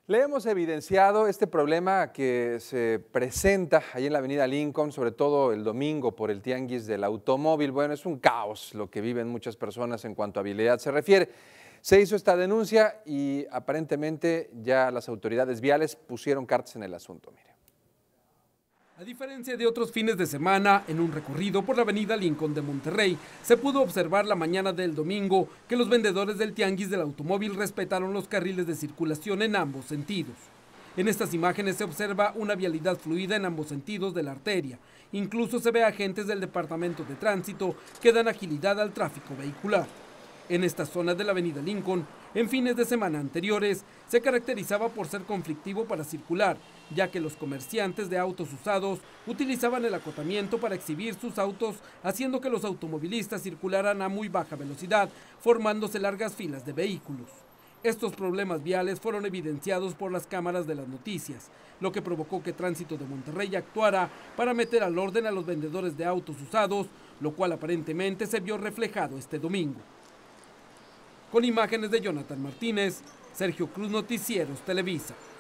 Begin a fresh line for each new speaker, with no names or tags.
Le hemos evidenciado este problema que se presenta ahí en la avenida Lincoln, sobre todo el domingo por el tianguis del automóvil. Bueno, es un caos lo que viven muchas personas en cuanto a habilidad se refiere. Se hizo esta denuncia y aparentemente ya las autoridades viales pusieron cartas en el asunto. Mire.
A diferencia de otros fines de semana, en un recorrido por la avenida Lincoln de Monterrey, se pudo observar la mañana del domingo que los vendedores del tianguis del automóvil respetaron los carriles de circulación en ambos sentidos. En estas imágenes se observa una vialidad fluida en ambos sentidos de la arteria. Incluso se ve agentes del Departamento de Tránsito que dan agilidad al tráfico vehicular. En esta zona de la avenida Lincoln, en fines de semana anteriores, se caracterizaba por ser conflictivo para circular, ya que los comerciantes de autos usados utilizaban el acotamiento para exhibir sus autos, haciendo que los automovilistas circularan a muy baja velocidad, formándose largas filas de vehículos. Estos problemas viales fueron evidenciados por las cámaras de las noticias, lo que provocó que Tránsito de Monterrey actuara para meter al orden a los vendedores de autos usados, lo cual aparentemente se vio reflejado este domingo. Con imágenes de Jonathan Martínez, Sergio Cruz, Noticieros Televisa.